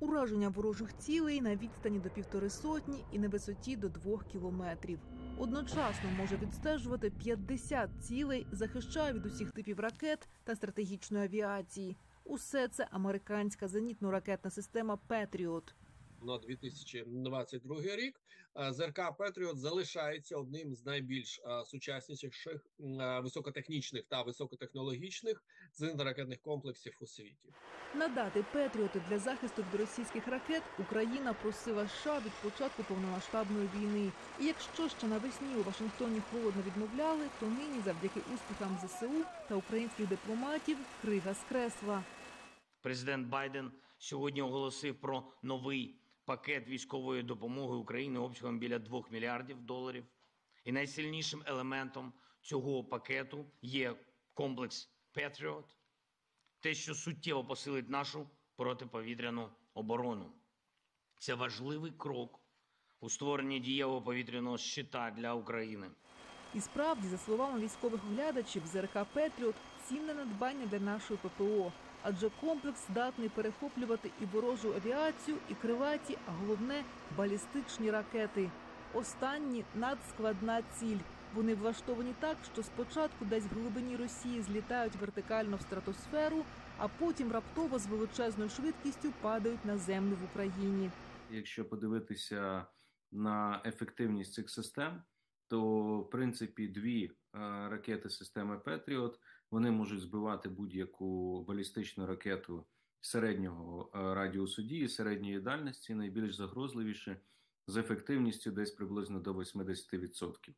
ураження ворожих цілей на відстані до 150 і на висоті до 2 кілометрів. Одночасно може відстежувати 50 цілей, захищає від усіх типів ракет та стратегічної авіації. Усе це американська зенітно-ракетна система «Петріот». На 2022 рік ЗРК «Петріот» залишається одним з найбільш сучасніших високотехнічних та високотехнологічних зенітно-ракетних комплексів у світі. Надати «Петріоти» для захисту від російських ракет Україна просила США від початку повномасштабної війни. І якщо ще навесні у Вашингтоні холодно відмовляли, то нині завдяки успіхам ЗСУ та українських дипломатів крига скресла. Президент Байден сьогодні оголосив про новий пакет військової допомоги Україні обсягом біля $2 мільярдів. І найсильнішим елементом цього пакету є комплекс «Петріот», те, що суттєво посилить нашу протиповітряну оборону. Це важливий крок у створенні дієвого повітряного щита для України. І справді, за словами військових оглядачів, ЗРК «Петріот» – цінне надбання для нашої ППО. Адже комплекс здатний перехоплювати і ворожу авіацію, і крилаті, а головне – балістичні ракети. Останні – надскладна ціль. Вони влаштовані так, що спочатку десь в глибині Росії злітають вертикально в стратосферу, а потім раптово з величезною швидкістю падають на землю в Україні. Якщо подивитися на ефективність цих систем, то, в принципі, дві ракети системи «Петріот», вони можуть збивати будь-яку балістичну ракету середнього радіусу дії, середньої дальності, найбільш загрозливіші, з ефективністю десь приблизно до 80%.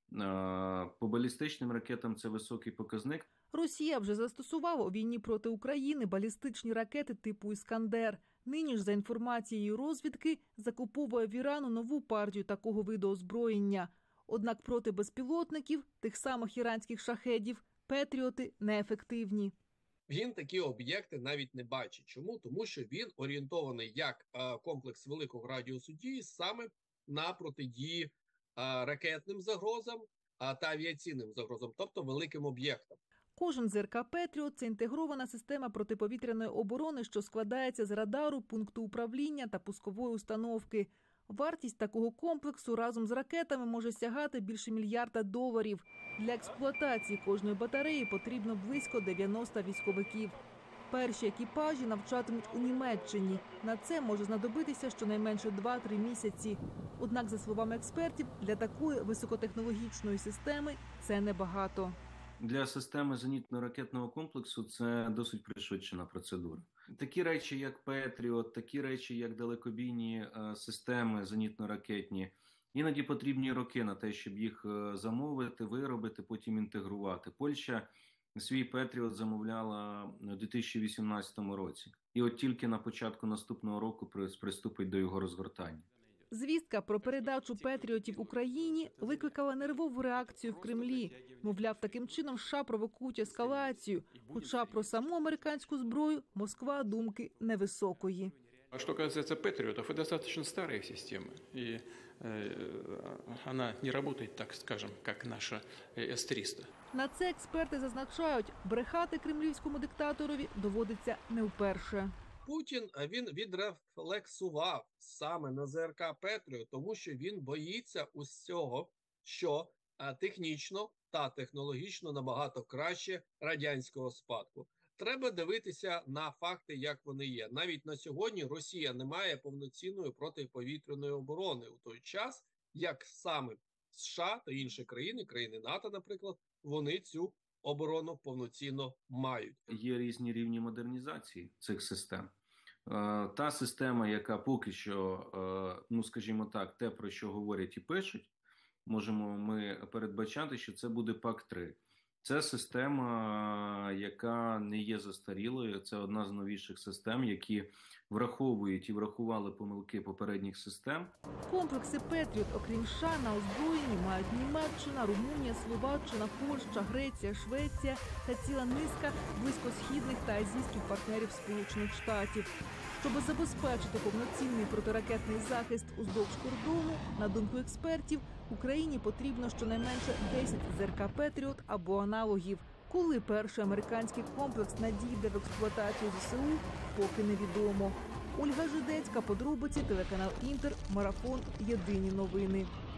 По балістичним ракетам це високий показник. Росія вже застосувала у війні проти України балістичні ракети типу «Іскандер». Нині ж, за інформацією розвідки, закуповує в Ірану нову партію такого виду озброєння. Однак проти безпілотників, тих самих іранських шахедів, «Петріоти» неефективні. Він такі об'єкти навіть не бачить. Чому? Тому що він орієнтований як комплекс великого радіусу дії саме на протидії ракетним загрозам та авіаційним загрозам, тобто великим об'єктам. Кожен ЗРК «Петріот» – це інтегрована система протиповітряної оборони, що складається з радару, пункту управління та пускової установки. Вартість такого комплексу разом з ракетами може сягати більше $1 мільярда. Для експлуатації кожної батареї потрібно близько 90 військовиків. Перші екіпажі навчатимуть у Німеччині. На це може знадобитися щонайменше 2-3 місяці. Однак, за словами експертів, для такої високотехнологічної системи це небагато. Для системи зенітно-ракетного комплексу це досить пришвидшена процедура. Такі речі, як «Петріот», такі речі, як далекобійні системи зенітно-ракетні, іноді потрібні роки на те, щоб їх замовити, виробити, потім інтегрувати. Польща свій «Петріот» замовляла у 2018 році. І от тільки на початку наступного року приступить до його розгортання. Звістка про передачу «Петріотів» Україні викликала нервову реакцію в Кремлі. Мовляв, таким чином США провокують ескалацію. Хоча про саму американську зброю Москва думки невисокої. А что касается «Патриотов», это достаточно старая система, и она не работает, так скажем, как наша С-300. На це експерти зазначають, брехати кремлівському диктаторові доводиться не вперше. Путін, він відрефлексував саме на ЗРК «Петріот», тому що він боїться усього, що технічно та технологічно набагато краще радянського спадку. Треба дивитися на факти, як вони є. Навіть на сьогодні Росія не має повноцінної протиповітряної оборони у той час, як саме США та інші країни, країни НАТО, наприклад, вони цю оборону повноцінно мають. Є різні рівні модернізації цих систем. Та система, яка поки що, ну скажімо так, те, про що говорять і пишуть, можемо ми передбачати, що це буде ПАК-3. Це система, яка не є застарілою, це одна з новіших систем, які враховують і врахували помилки попередніх систем. Комплекси «Петріот», окрім США, на озброєнні мають Німеччина, Румунія, Словаччина, Польща, Греція, Швеція та ціла низка близькосхідних та азійських партнерів Сполучених Штатів. Щоб забезпечити повноцінний протиракетний захист уздовж кордону, на думку експертів, Україні потрібно щонайменше 10 ЗРК «Петріот» або аналогів. Коли перший американський комплекс надійде в експлуатацію ЗСУ, поки невідомо. Ольга Жидецька, подробиці, телеканал Інтер, Марафон, Єдині новини.